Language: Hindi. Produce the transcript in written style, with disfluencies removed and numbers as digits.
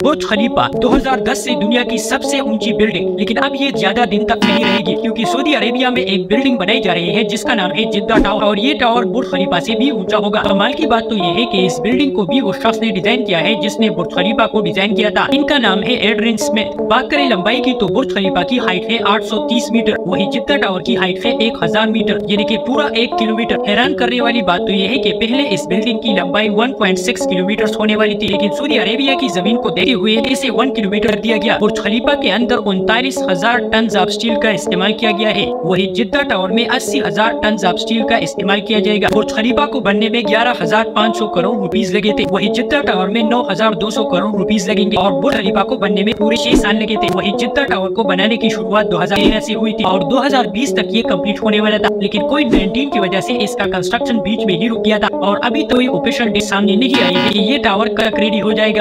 बुर्ज खलीफा 2010 से दुनिया की सबसे ऊंची बिल्डिंग, लेकिन अब ये ज्यादा दिन तक नहीं रहेगी क्योंकि सऊदी अरेबिया में एक बिल्डिंग बनाई जा रही है जिसका नाम है जिद्दा टावर और ये टावर बुर्ज खलीफा से भी ऊंचा होगा। कमाल की बात तो ये है कि इस बिल्डिंग को भी उस शख्स ने डिजाइन किया है जिसने बुर्ज खलीफा को डिजाइन किया था। इनका नाम है एड्रिन स्मिथ। बात करें लंबाई की तो बुर्ज खलीफा की हाइट है 830 मीटर, वही जिद्दा टावर की हाइट है 1000 मीटर, यानी कि पूरा 1 किलोमीटर। हैरान करने वाली बात तो ये है कि पहले इस बिल्डिंग की लंबाई 1.6 किलोमीटर होने वाली थी, लेकिन सऊदी अरेबिया की जमीन को देखते हुए इसे 1 किलोमीटर दिया गया। बुर्ज खलीफा के अंदर 39,000 टन ऑफ स्टील का इस्तेमाल किया गया है, वही जिद्दा टावर में 80,000 टन ऑफ स्टील का इस्तेमाल किया जाएगा। बुर्ज खलीफा को बनने में 11,500 करोड़ रुपीस लगे थे, वही जिद्दा टावर में 9,200 करोड़ रुपीस लगेंगे और बुर्ज खलीफा को बनने में पूरे 6 साल लगे थे। वही जिद्दा टावर को बनाने की शुरुआत 2013 से हुई थी और 2020 तक ये कंप्लीट होने वाला था, लेकिन कोविड-19 की वजह से इसका कंस्ट्रक्शन बीच में ही रुक गया था और अभी तो ये ऑफिशियल डेट सामने नहीं आई है कि ये टावर कब रेडी हो जाएगा।